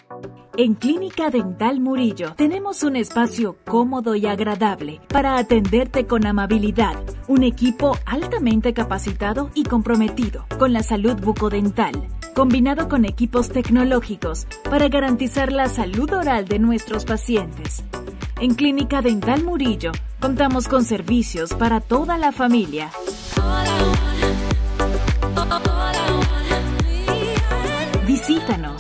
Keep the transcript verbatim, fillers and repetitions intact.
En Clínica Dental Murillo tenemos un espacio cómodo y agradable para atenderte con amabilidad. Un equipo altamente capacitado y comprometido con la salud bucodental, combinado con equipos tecnológicos para garantizar la salud oral de nuestros pacientes. En Clínica Dental Murillo contamos con servicios para toda la familia. Visítanos.